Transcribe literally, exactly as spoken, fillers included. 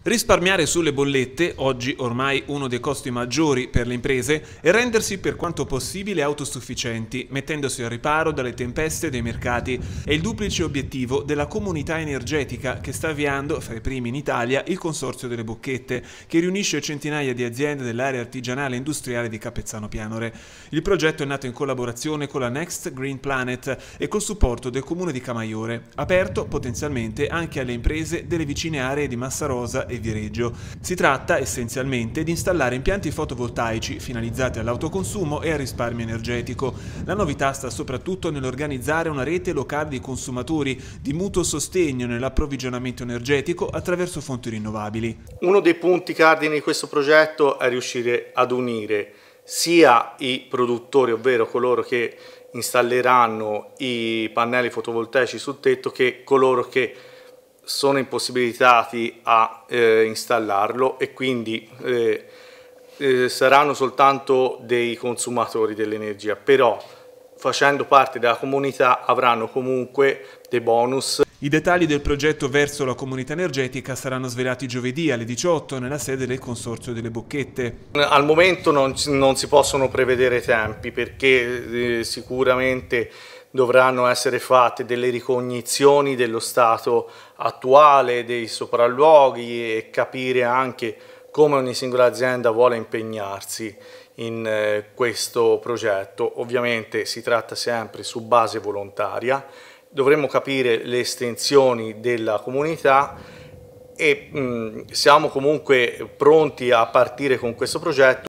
Risparmiare sulle bollette, oggi ormai uno dei costi maggiori per le imprese, e rendersi per quanto possibile autosufficienti, mettendosi al riparo dalle tempeste dei mercati. È il duplice obiettivo della comunità energetica che sta avviando, fra i primi in Italia, il Consorzio delle Bocchette, che riunisce centinaia di aziende dell'area artigianale e industriale di Capezzano Pianore. Il progetto è nato in collaborazione con la Next Green Planet e col supporto del comune di Camaiore, aperto potenzialmente anche alle imprese delle vicine aree di Massarosa e Viareggio. Si tratta essenzialmente di installare impianti fotovoltaici finalizzati all'autoconsumo e al risparmio energetico. La novità sta soprattutto nell'organizzare una rete locale di consumatori di mutuo sostegno nell'approvvigionamento energetico attraverso fonti rinnovabili. Uno dei punti cardine di questo progetto è riuscire ad unire sia i produttori, ovvero coloro che installeranno i pannelli fotovoltaici sul tetto, che coloro che sono impossibilitati a eh, installarlo e quindi eh, eh, saranno soltanto dei consumatori dell'energia, però facendo parte della comunità avranno comunque dei bonus. I dettagli del progetto verso la comunità energetica saranno svelati giovedì alle diciotto nella sede del Consorzio delle Bocchette. Al momento non, non si possono prevedere tempi perché eh, sicuramente dovranno essere fatte delle ricognizioni dello stato attuale, dei sopralluoghi e capire anche come ogni singola azienda vuole impegnarsi in eh, questo progetto. Ovviamente si tratta sempre su base volontaria, dovremo capire le estensioni della comunità e mh, siamo comunque pronti a partire con questo progetto.